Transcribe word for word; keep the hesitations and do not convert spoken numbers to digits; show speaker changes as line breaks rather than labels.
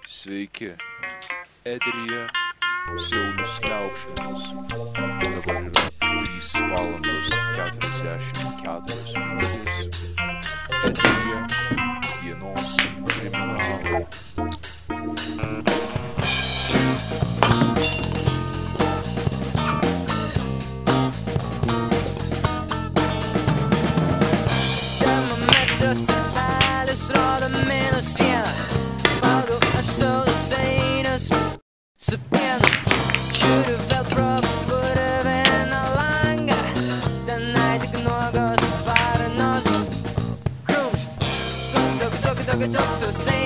Sveiki, eteryje Saulius Liaukšminas. Dabar yra trys valandos keturiasdešimt keturios minutės. Eteryje dienos kriminalai.
Termometras tarpelis rodo minus vieną. Valgau aš sausainius su pienu. Žiūriu vėl pro purviną langą. Tenai tik nuogos varnos. Krūmšt, tuk tuk tuk tuk tuk sausainius.